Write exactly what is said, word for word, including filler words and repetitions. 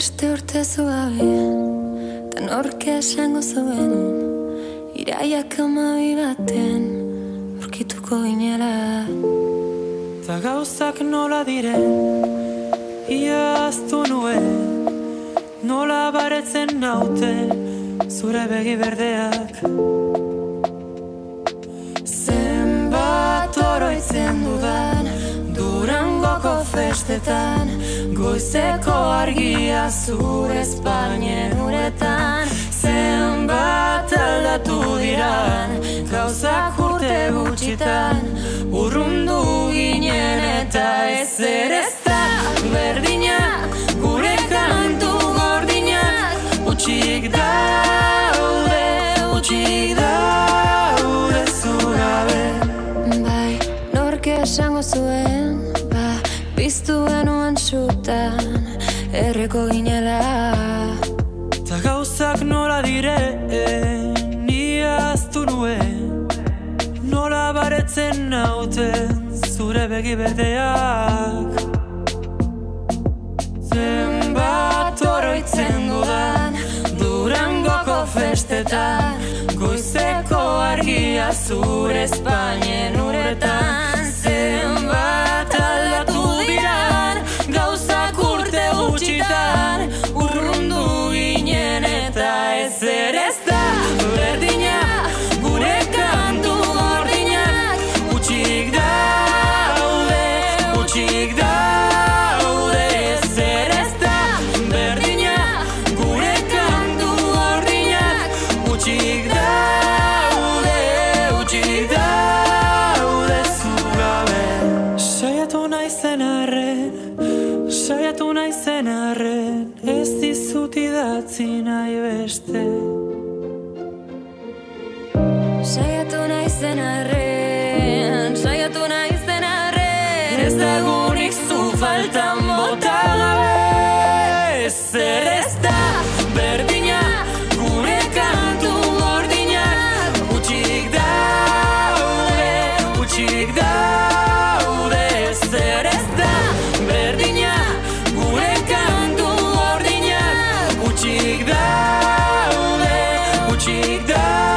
Beste urte zu gabe, eta norke esango zuen iraiak amabi baten aurkituko ginela. Ta gauzak nola diren iaztu nuen, nola baretzen naute zure begi berdeak. Zenbat oroitzen dudan Durangoko festetan, goizeko argia zure Espainien uretan. Zenbat aldatu diran gauzak urte gutxitan, urrundu ginen eta ezer ez da berdina. Gure kantu gordinak utxik daude, utxik daude zu gabe. Bai, norke esango zuen, ba, piztu genuen sutan erreko ginela. Ta gauzak nola diren iaztu nuen, nola baretzen nauten zure begi berdeak. Zenbat oroitzen dudan Durangoko festetan, goizeko argia zure Espainien uretan. Zenbat aldatu diran gauzak urte gutxitan, urrundu ginen eta ezer ez da berdina. Gure kantu gordinak utxik daude, utxik daude, ezer ez da berdina. Gure kantu gordinak utxik daude, utxik daude zu gabe. Saiatu naizen arren, saiatu naizen arren, ez dizut idatzi nahi beste. Saiatu naizen arren, saiatu naizen arren, ez dagunik zu faltan bota gabe. Ezer ez da berdina, gure kantu gordinak utxik daude, utxik daude. Ezer ez da berdina, gure kantu gordinak utxik daude, utxik daude.